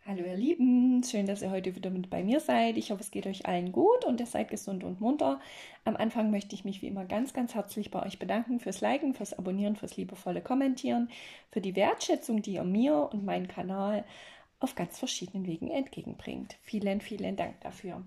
Hallo ihr Lieben, schön, dass ihr heute wieder mit bei mir seid. Ich hoffe, es geht euch allen gut und ihr seid gesund und munter. Am Anfang möchte ich mich wie immer ganz, ganz herzlich bei euch bedanken fürs Liken, fürs Abonnieren, fürs liebevolle Kommentieren, für die Wertschätzung, die ihr mir und meinen Kanal auf ganz verschiedenen Wegen entgegenbringt. Vielen, vielen Dank dafür.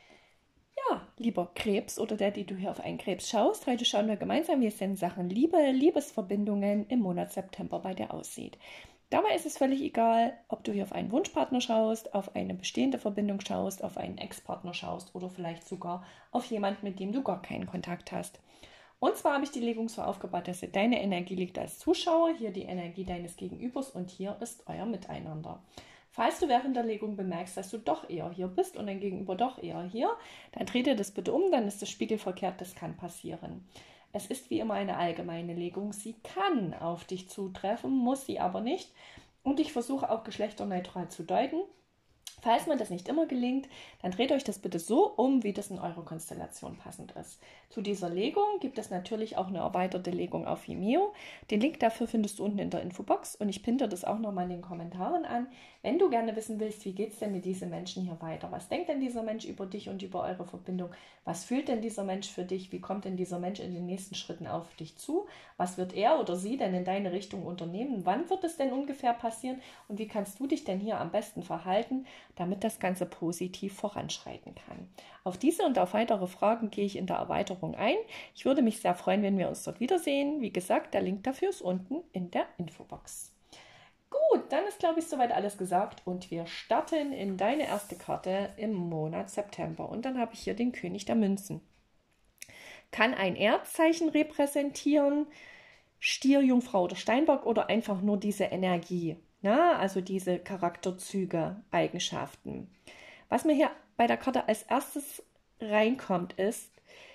Ja, lieber Krebs oder der, die du hier auf einen Krebs schaust, heute schauen wir gemeinsam, wie es in Sachen Liebe, Liebesverbindungen im Monat September bei dir aussieht. Dabei ist es völlig egal, ob du hier auf einen Wunschpartner schaust, auf eine bestehende Verbindung schaust, auf einen Ex-Partner schaust oder vielleicht sogar auf jemanden, mit dem du gar keinen Kontakt hast. Und zwar habe ich die Legung so aufgebaut, dass hier deine Energie liegt als Zuschauer, hier die Energie deines Gegenübers und hier ist euer Miteinander. Falls du während der Legung bemerkst, dass du doch eher hier bist und dein Gegenüber doch eher hier, dann dreh dir das bitte um, dann ist das spiegelverkehrt, das kann passieren. Es ist wie immer eine allgemeine Legung. Sie kann auf dich zutreffen, muss sie aber nicht. Und ich versuche auch geschlechterneutral zu deuten. Falls mir das nicht immer gelingt, dann dreht euch das bitte so um, wie das in eurer Konstellation passend ist. Zu dieser Legung gibt es natürlich auch eine erweiterte Legung auf Vimeo. Den Link dafür findest du unten in der Infobox und ich pinne das auch nochmal in den Kommentaren an. Wenn du gerne wissen willst, wie geht es denn mit diesen Menschen hier weiter? Was denkt denn dieser Mensch über dich und über eure Verbindung? Was fühlt denn dieser Mensch für dich? Wie kommt denn dieser Mensch in den nächsten Schritten auf dich zu? Was wird er oder sie denn in deine Richtung unternehmen? Wann wird es denn ungefähr passieren? Und wie kannst du dich denn hier am besten verhalten, damit das Ganze positiv voranschreiten kann? Auf diese und auf weitere Fragen gehe ich in der Erweiterung ein. Ich würde mich sehr freuen, wenn wir uns dort wiedersehen. Wie gesagt, der Link dafür ist unten in der Infobox. Gut, dann ist, glaube ich, soweit alles gesagt und wir starten in deine erste Karte im Monat September. Und dann habe ich hier den König der Münzen. Kann ein Erdzeichen repräsentieren, Stier, Jungfrau oder Steinbock oder einfach nur diese Energie, na, also diese Charakterzüge, Eigenschaften. Was mir hier bei der Karte als erstes reinkommt, ist,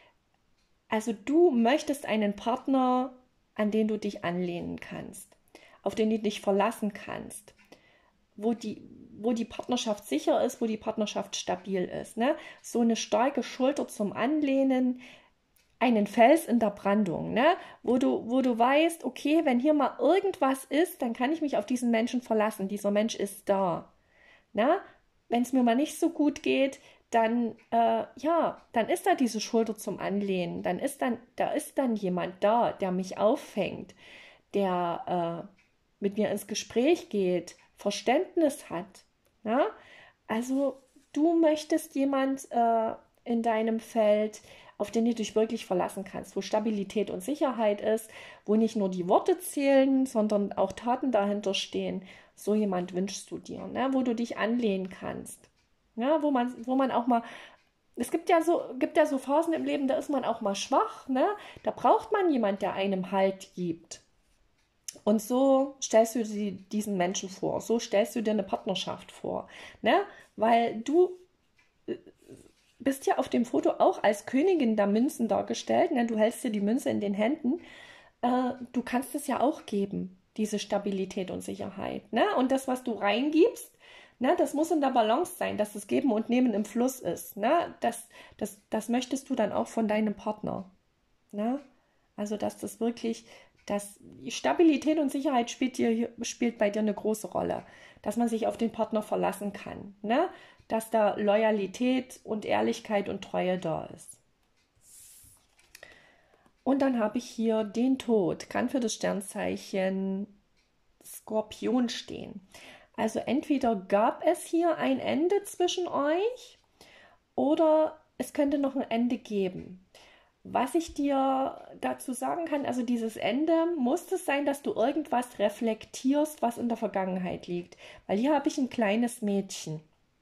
also du möchtest einen Partner, an den du dich anlehnen kannst, auf den du dich verlassen kannst, wo die Partnerschaft sicher ist, wo die Partnerschaft stabil ist. Ne? So eine starke Schulter zum Anlehnen, einen Fels in der Brandung, ne? Wo du weißt, okay, wenn hier mal irgendwas ist, dann kann ich mich auf diesen Menschen verlassen. Dieser Mensch ist da. Ne? Wenn es mir mal nicht so gut geht, dann, dann ist da diese Schulter zum Anlehnen. Da ist dann jemand da, der mich auffängt, der mit mir ins Gespräch geht, Verständnis hat. Ja? Also du möchtest jemand in deinem Feld, auf den du dich wirklich verlassen kannst, wo Stabilität und Sicherheit ist, wo nicht nur die Worte zählen, sondern auch Taten dahinter stehen. So jemand wünschst du dir, ne? Wo du dich anlehnen kannst. Ja, wo man auch mal, es gibt ja so Phasen im Leben, da ist man auch mal schwach, ne? Da braucht man jemand, der einem Halt gibt. Und so stellst du dir diesen Menschen vor, so stellst du dir eine Partnerschaft vor, ne? Weil du bist ja auf dem Foto auch als Königin der Münzen dargestellt, ne? Du hältst dir die Münze in den Händen, du kannst es ja auch geben, diese Stabilität und Sicherheit, ne? Und das, was du reingibst, ne, das muss in der Balance sein, dass das Geben und Nehmen im Fluss ist, ne? Das möchtest du dann auch von deinem Partner, ne? Also, dass das wirklich, dass Stabilität und Sicherheit spielt bei dir eine große Rolle. Dass man sich auf den Partner verlassen kann. Ne? Dass da Loyalität und Ehrlichkeit und Treue da ist. Und dann habe ich hier den Tod. Kann für das Sternzeichen Skorpion stehen. Also entweder gab es hier ein Ende zwischen euch oder es könnte noch ein Ende geben. Was ich dir dazu sagen kann, also dieses Ende muss es sein, dass du irgendwas reflektierst, was in der Vergangenheit liegt. Weil hier habe ich ein kleines Mädchen.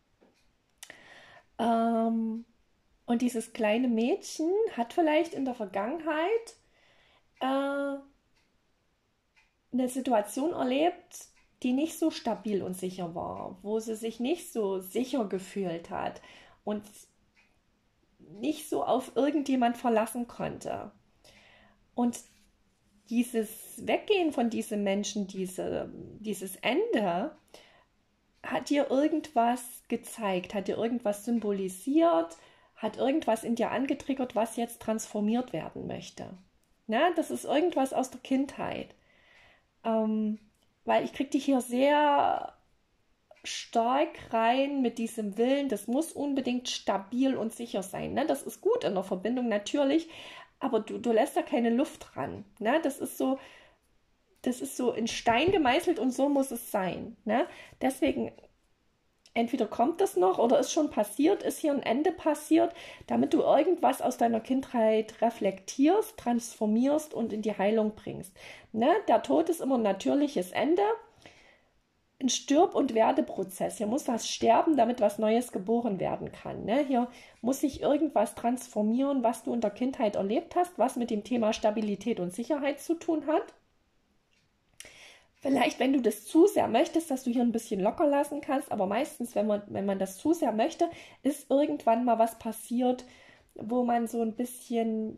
Und dieses kleine Mädchen hat vielleicht in der Vergangenheit eine Situation erlebt, die nicht so stabil und sicher war, wo sie sich nicht so sicher gefühlt hat und nicht so auf irgendjemand verlassen konnte. Und dieses Weggehen von diesem Menschen, dieses Ende, hat dir irgendwas gezeigt, hat dir irgendwas symbolisiert, hat irgendwas in dir angetriggert, was jetzt transformiert werden möchte. Na, das ist irgendwas aus der Kindheit. Weil ich kriege dich hier sehr stark rein mit diesem Willen, das muss unbedingt stabil und sicher sein. Ne? Das ist gut in der Verbindung natürlich, aber du lässt da keine Luft dran. Ne? Das ist so in Stein gemeißelt und so muss es sein. Ne? Deswegen, entweder kommt das noch oder ist schon passiert, ist hier ein Ende passiert, damit du irgendwas aus deiner Kindheit reflektierst, transformierst und in die Heilung bringst. Ne? Der Tod ist immer ein natürliches Ende. Ein Stirb- und Werdeprozess. Hier muss was sterben, damit was Neues geboren werden kann. Ne? Hier muss sich irgendwas transformieren, was du in der Kindheit erlebt hast, was mit dem Thema Stabilität und Sicherheit zu tun hat. Vielleicht, wenn du das zu sehr möchtest, dass du hier ein bisschen locker lassen kannst, aber meistens, wenn man das zu sehr möchte, ist irgendwann mal was passiert, wo man so ein bisschen,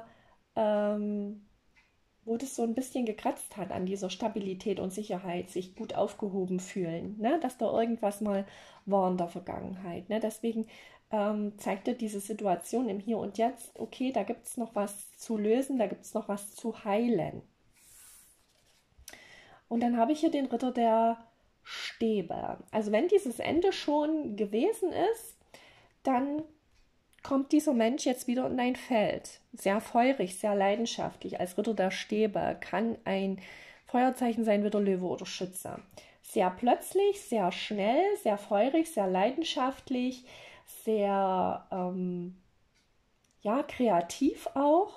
wo das so ein bisschen gekratzt hat an dieser Stabilität und Sicherheit, sich gut aufgehoben fühlen, ne? Dass da irgendwas mal war in der Vergangenheit. Ne? Deswegen zeigt dir diese Situation im Hier und Jetzt, okay, da gibt es noch was zu lösen, da gibt es noch was zu heilen. Und dann habe ich hier den Ritter der Stäbe. Also wenn dieses Ende schon gewesen ist, dann kommt dieser Mensch jetzt wieder in dein Feld. Sehr feurig, sehr leidenschaftlich. Als Ritter der Stäbe kann ein Feuerzeichen sein, wie der Löwe oder Schütze. Sehr plötzlich, sehr schnell, sehr feurig, sehr leidenschaftlich, sehr kreativ auch.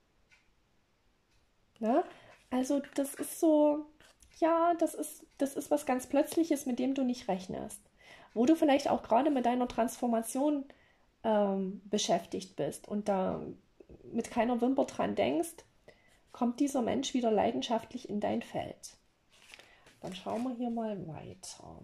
Ne? Also das ist so, ja, das ist was ganz Plötzliches, mit dem du nicht rechnest. Wo du vielleicht auch gerade mit deiner Transformation beschäftigt bist und da mit keiner Wimper dran denkst, kommt dieser Mensch wieder leidenschaftlich in dein Feld. Dann schauen wir hier mal weiter.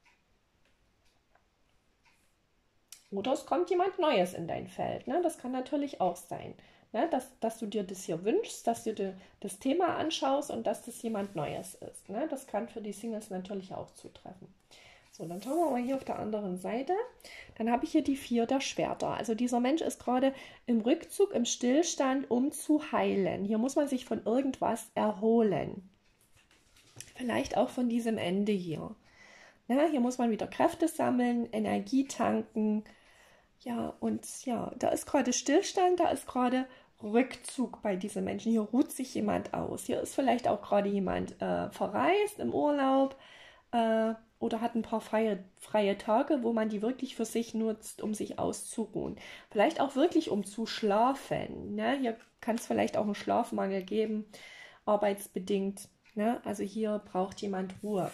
Oder es kommt jemand Neues in dein Feld. Ne? Das kann natürlich auch sein. Ne? Dass du dir das hier wünschst, dass du dir das Thema anschaust und dass das jemand Neues ist. Ne? Das kann für die Singles natürlich auch zutreffen. So, dann schauen wir mal hier auf der anderen Seite. Dann habe ich hier die 4 der Schwerter. Also dieser Mensch ist gerade im Rückzug, im Stillstand, um zu heilen. Hier muss man sich von irgendwas erholen. Vielleicht auch von diesem Ende hier. Ja, hier muss man wieder Kräfte sammeln, Energie tanken. Ja, und ja, da ist gerade Stillstand, da ist gerade Rückzug bei diesem Menschen. Hier ruht sich jemand aus. Hier ist vielleicht auch gerade jemand verreist im Urlaub oder hat ein paar freie Tage, wo man die wirklich für sich nutzt, um sich auszuruhen. Vielleicht auch wirklich, um zu schlafen. Ne? Hier kann es vielleicht auch einen Schlafmangel geben, arbeitsbedingt. Ne? Also hier braucht jemand Ruhe.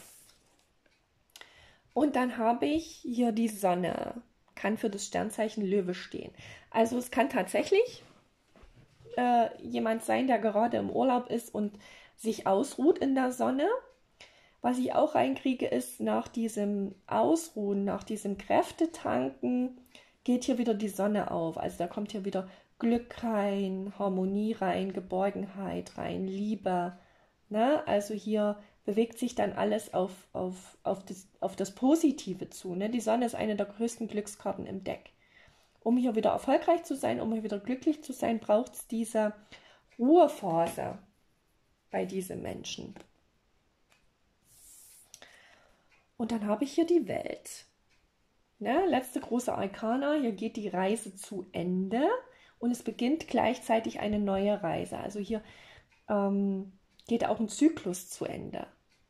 Und dann habe ich hier die Sonne. Kann für das Sternzeichen Löwe stehen. Also es kann tatsächlich jemand sein, der gerade im Urlaub ist und sich ausruht in der Sonne. Was ich auch reinkriege, ist nach diesem Ausruhen, nach diesem Kräftetanken, geht hier wieder die Sonne auf. Also da kommt hier wieder Glück rein, Harmonie rein, Geborgenheit rein, Liebe. Ne? Also hier bewegt sich dann alles auf das Positive zu. Ne? Die Sonne ist eine der größten Glückskarten im Deck. Um hier wieder erfolgreich zu sein, um hier wieder glücklich zu sein, braucht es diese Ruhephase bei diesem Menschen. Und dann habe ich hier die Welt. Ne? Letzte große Arkana, hier geht die Reise zu Ende und es beginnt gleichzeitig eine neue Reise. Also hier geht auch ein Zyklus zu Ende.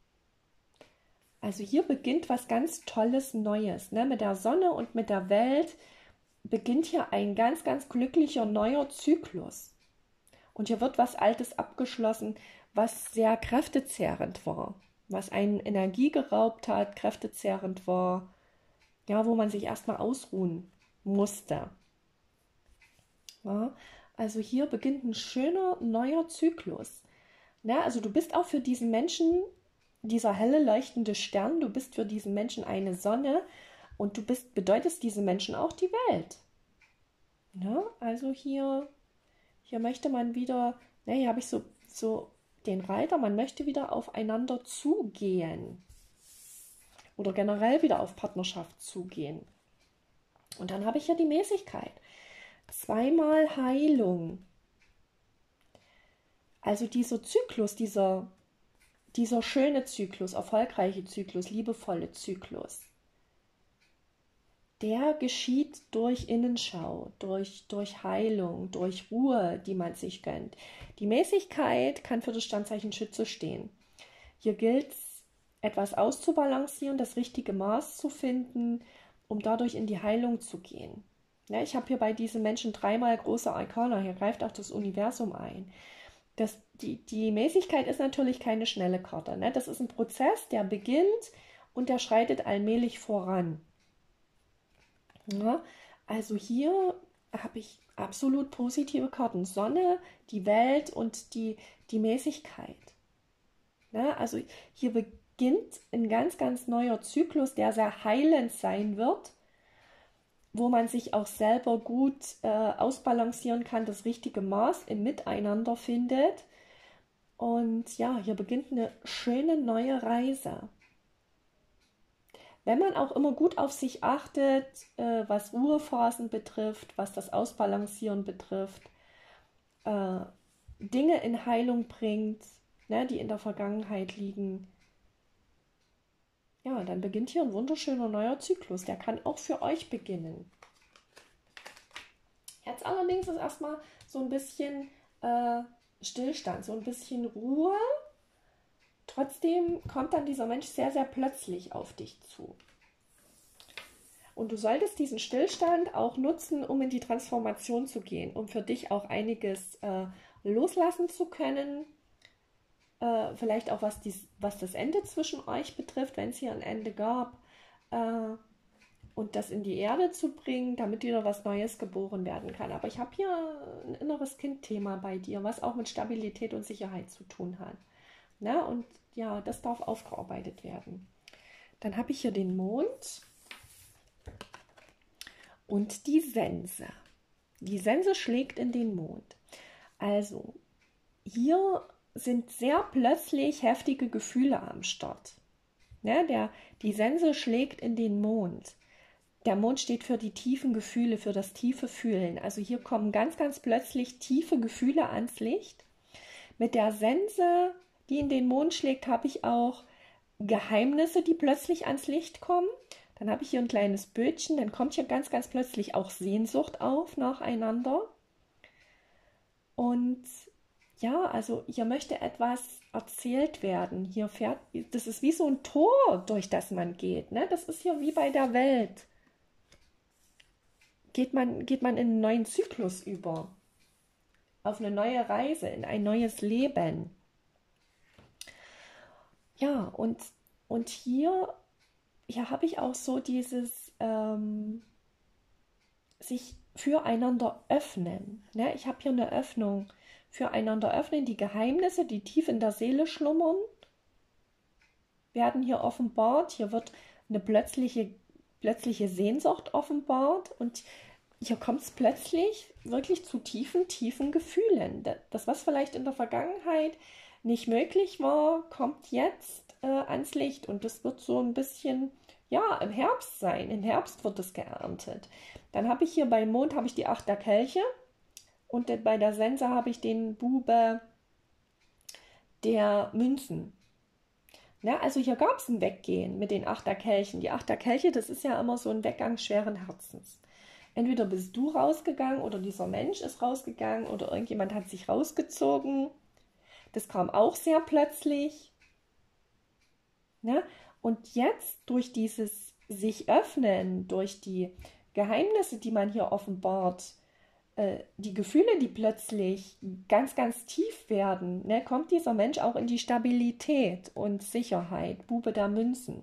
Also hier beginnt was ganz Tolles Neues. Ne? Mit der Sonne und mit der Welt beginnt hier ein ganz, ganz glücklicher neuer Zyklus. Und hier wird was Altes abgeschlossen, was sehr kräftezehrend war. Was einen Energie geraubt hat, kräftezehrend war. Ja, wo man sich erstmal ausruhen musste. Ja, also hier beginnt ein schöner neuer Zyklus. Ja, also du bist auch für diesen Menschen dieser helle leuchtende Stern, du bist für diesen Menschen eine Sonne und du bedeutest diesem Menschen auch die Welt. Ja, also hier möchte man wieder, hier habe ich so den Reiter, man möchte wieder aufeinander zugehen oder generell wieder auf Partnerschaft zugehen. Und dann habe ich hier die Mäßigkeit. 2-mal Heilung. Also dieser Zyklus, dieser schöne Zyklus, erfolgreiche Zyklus, liebevolle Zyklus, der geschieht durch Innenschau, durch Heilung, durch Ruhe, die man sich gönnt. Die Mäßigkeit kann für das Sternzeichen Schütze stehen. Hier gilt es, etwas auszubalancieren, das richtige Maß zu finden, um dadurch in die Heilung zu gehen. Ja, ich habe hier bei diesen Menschen 3-mal große Arkana, hier greift auch das Universum ein. Die Mäßigkeit ist natürlich keine schnelle Karte. Ne? Das ist ein Prozess, der beginnt und der schreitet allmählich voran. Ja, also hier habe ich absolut positive Karten. Sonne, die Welt und die Mäßigkeit. Ja, also hier beginnt ein ganz, ganz neuer Zyklus, der sehr heilend sein wird, wo man sich auch selber gut ausbalancieren kann, das richtige Maß im Miteinander findet. Und ja, hier beginnt eine schöne neue Reise. Wenn man auch immer gut auf sich achtet, was Ruhephasen betrifft, was das Ausbalancieren betrifft, Dinge in Heilung bringt, ne, die in der Vergangenheit liegen, ja, dann beginnt hier ein wunderschöner neuer Zyklus. Der kann auch für euch beginnen. Jetzt allerdings ist erstmal so ein bisschen Stillstand, so ein bisschen Ruhe. Trotzdem kommt dann dieser Mensch sehr, sehr plötzlich auf dich zu. Und du solltest diesen Stillstand auch nutzen, um in die Transformation zu gehen, um für dich auch einiges loslassen zu können. Vielleicht auch was das Ende zwischen euch betrifft, wenn es hier ein Ende gab. Und das in die Erde zu bringen, damit wieder was Neues geboren werden kann. Aber ich habe hier ein inneres Kind-Thema bei dir, was auch mit Stabilität und Sicherheit zu tun hat. Na, und ja, das darf aufgearbeitet werden. Dann habe ich hier den Mond und die Sense. Die Sense schlägt in den Mond. Also, hier sind sehr plötzlich heftige Gefühle am Start. Ja, die Sense schlägt in den Mond. Der Mond steht für die tiefen Gefühle, für das tiefe Fühlen. Also hier kommen ganz, ganz plötzlich tiefe Gefühle ans Licht. Mit der Sense, die in den Mond schlägt, habe ich auch Geheimnisse, die plötzlich ans Licht kommen. Dann habe ich hier ein kleines Bötchen, dann kommt hier ganz, ganz plötzlich auch Sehnsucht auf nacheinander. Und ja, also hier möchte etwas erzählt werden. Hier das ist wie so ein Tor, durch das man geht. Ne? Das ist hier wie bei der Welt. Geht man in einen neuen Zyklus über, auf eine neue Reise, in ein neues Leben. Ja, und hier habe ich auch so dieses sich füreinander öffnen. Ne? Ich habe hier eine Öffnung, füreinander öffnen, die Geheimnisse, die tief in der Seele schlummern, werden hier offenbart. Hier wird eine plötzliche Sehnsucht offenbart und hier kommt es plötzlich wirklich zu tiefen, tiefen Gefühlen. Das, was vielleicht in der Vergangenheit nicht möglich war, kommt jetzt ans Licht und das wird so ein bisschen, ja, im Herbst sein. Im Herbst wird es geerntet. Dann habe ich hier beim Mond die 8 der Kelche und bei der Sense habe ich den Bube der Münzen. Ja, also hier gab es ein Weggehen mit den 8 der Kelchen. Die 8 der Kelche, das ist ja immer so ein Weggang schweren Herzens. Entweder bist du rausgegangen oder dieser Mensch ist rausgegangen oder irgendjemand hat sich rausgezogen. Das kam auch sehr plötzlich. Ja? Und jetzt durch dieses sich öffnen, durch die Geheimnisse, die man hier offenbart, die Gefühle, die plötzlich ganz, ganz tief werden, ne, kommt dieser Mensch auch in die Stabilität und Sicherheit, Bube der Münzen.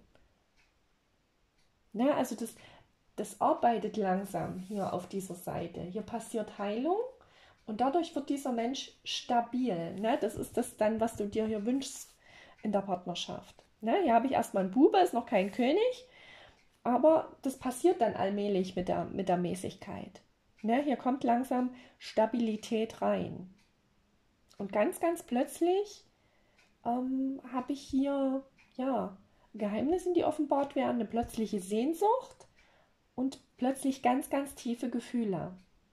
Ne, also das arbeitet langsam hier auf dieser Seite. Hier passiert Heilung und dadurch wird dieser Mensch stabil. Ne? Das ist das dann, was du dir hier wünschst in der Partnerschaft. Ne? Hier habe ich erstmal einen Bube, ist noch kein König, aber das passiert dann allmählich mit der Mäßigkeit. Ne? Hier kommt langsam Stabilität rein. Und ganz, ganz plötzlich habe ich hier ja, Geheimnisse, die offenbart werden, eine plötzliche Sehnsucht und plötzlich ganz, ganz tiefe Gefühle.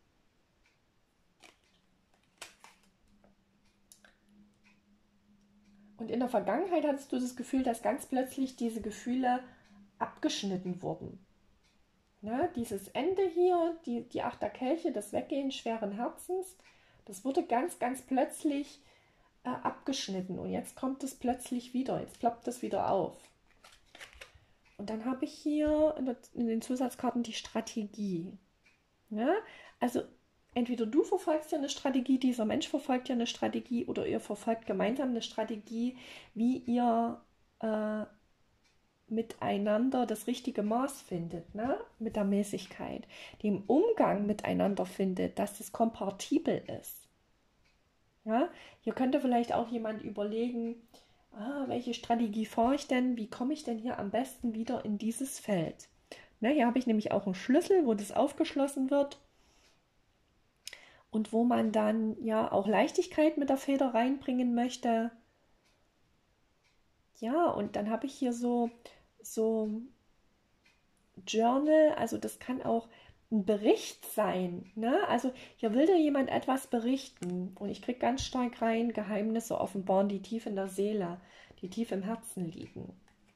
Und in der Vergangenheit hattest du das Gefühl, dass ganz plötzlich diese Gefühle abgeschnitten wurden. Ne? Dieses Ende hier, die Acht der Kelche, das Weggehen schweren Herzens, das wurde ganz, ganz plötzlich abgeschnitten. Und jetzt kommt es plötzlich wieder, jetzt ploppt es wieder auf. Und dann habe ich hier in den Zusatzkarten die Strategie. Ja? Also entweder du verfolgst ja eine Strategie, dieser Mensch verfolgt ja eine Strategie oder ihr verfolgt gemeinsam eine Strategie, wie ihr miteinander das richtige Maß findet, ne? Mit der Mäßigkeit, dem Umgang miteinander findet, dass es kompatibel ist. Ja? Hier könnte vielleicht auch jemand überlegen, welche Strategie fahre ich denn, wie komme ich denn hier am besten wieder in dieses Feld. Ne, hier habe ich nämlich auch einen Schlüssel, wo das aufgeschlossen wird und wo man dann ja auch Leichtigkeit mit der Feder reinbringen möchte. Ja, und dann habe ich hier so Journal, also das kann auch ein Bericht sein. Ne? Also hier will dir jemand etwas berichten und ich kriege ganz stark rein, Geheimnisse offenbaren, die tief in der Seele, die tief im Herzen liegen.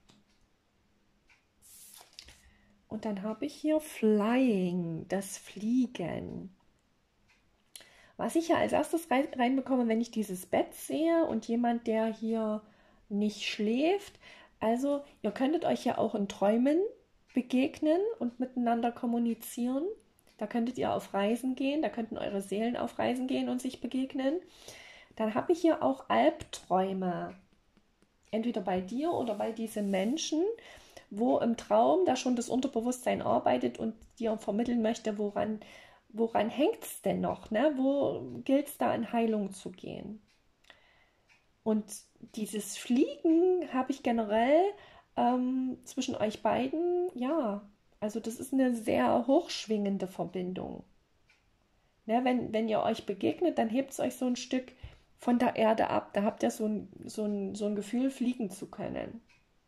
Und dann habe ich hier Flying, das Fliegen. Was ich ja als erstes reinbekomme, wenn ich dieses Bett sehe und jemand, der hier nicht schläft, also ihr könntet euch ja auch in Träumen begegnen und miteinander kommunizieren. Da könntet ihr auf Reisen gehen, da könnten eure Seelen auf Reisen gehen und sich begegnen. Dann habe ich hier auch Albträume, entweder bei dir oder bei diesen Menschen, wo im Traum da schon das Unterbewusstsein arbeitet und dir vermitteln möchte, woran hängt es denn noch? Ne? Wo gilt es da in Heilung zu gehen? Und dieses Fliegen habe ich generell zwischen euch beiden, ja, also das ist eine sehr hochschwingende Verbindung. Ne, wenn ihr euch begegnet, dann hebt es euch so ein Stück von der Erde ab. Da habt ihr so ein Gefühl, fliegen zu können.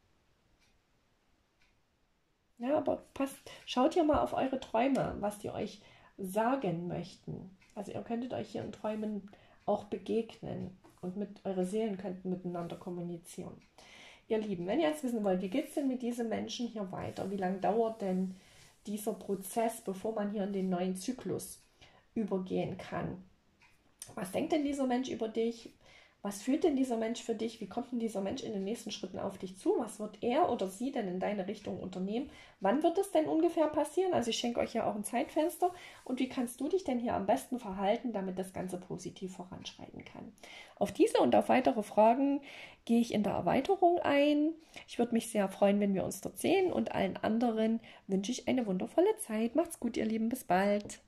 Ja, aber schaut hier mal auf eure Träume, was die euch sagen möchten. Also ihr könntet euch hier in Träumen auch begegnen und eure Seelen könnten miteinander kommunizieren. Ihr Lieben, wenn ihr jetzt wissen wollt, wie geht es denn mit diesen Menschen hier weiter? Wie lange dauert denn dieser Prozess, bevor man hier in den neuen Zyklus übergehen kann? Was denkt denn dieser Mensch über dich? Was fühlt denn dieser Mensch für dich? Wie kommt denn dieser Mensch in den nächsten Schritten auf dich zu? Was wird er oder sie denn in deine Richtung unternehmen? Wann wird das denn ungefähr passieren? Also ich schenke euch ja auch ein Zeitfenster. Und wie kannst du dich denn hier am besten verhalten, damit das Ganze positiv voranschreiten kann? Auf diese und auf weitere Fragen gehe ich in der Erweiterung ein. Ich würde mich sehr freuen, wenn wir uns dort sehen. Und allen anderen wünsche ich eine wundervolle Zeit. Macht's gut, ihr Lieben. Bis bald.